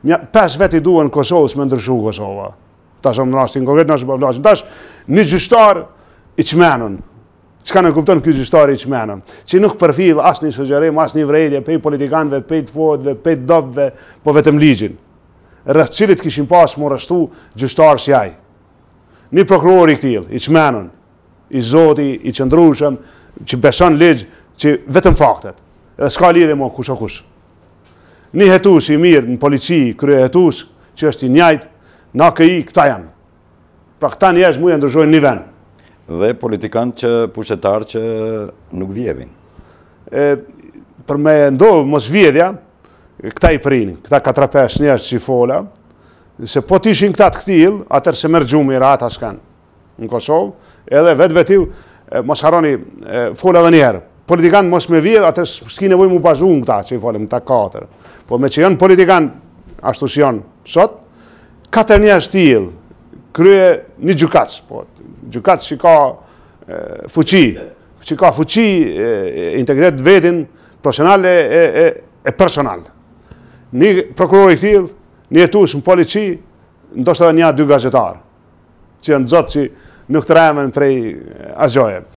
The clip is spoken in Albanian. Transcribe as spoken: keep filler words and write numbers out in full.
pesë veti duhen Kosovës me ndryshu Kosova. Tash në rastin konkret na po flasim. Tash një gjyqtar i çmenun. Çka ne kupton ky gjyqtar i çmenun? Që nuk përfill asnjë sugjerim, asnjë vërejtje pe politikanëve, pe të fotëve, pe të dobëve, po vetëm ligjin. Rreth cilit kishin pas më rështu gjyqtar si ai. Një prokuror i këtill, i çmenun, i zoti, i qëndrueshëm, që beson ligj, që vetëm faktet. Edhe s'ka lidhje më kush o kush. Një hetues i mirë në polici, krye hetues, që është i njëjtë, na këi, këta janë. Pra këta njerëz mu janë ndryshojnë një vend. Dhe politikanë që pushtetarë që nuk vjedhin. E, për me ndodhë mos vjedhja, këta i prinin, këta katër pesë njerëz që i fola, se po t'ishin këta të këtil, atër se mërë gjumë i rata s'kanë në Kosovë, edhe vetë vetiu, mos haroni, fola dhe njerë. Politikanë mos me vjedh, atër s'ki nevoj mu bazu në këta që i folëm, këta katër. Po me që janë politikanë, ashtu që janë sot, katër njerëz t'il, krye një gjukatës, po, gjukatës që ka e, fuqi, që ka fuqi, e, integritet vetin, profesional e, e, e personal. Një prokuror i këtil, një hetues në polici, ndoshta edhe një dy gazetarë, që janë zotë që nuk të remen prej asgjoje.